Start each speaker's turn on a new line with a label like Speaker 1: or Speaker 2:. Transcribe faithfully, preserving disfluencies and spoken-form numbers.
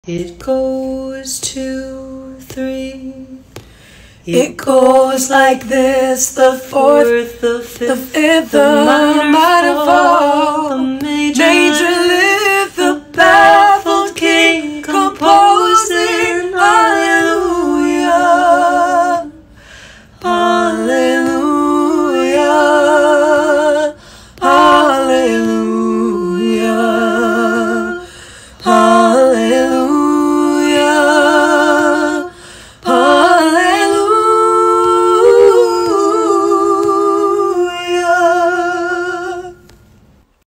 Speaker 1: It goes two, three. It goes like this: the fourth, the fifth, the fifth, the minor fall.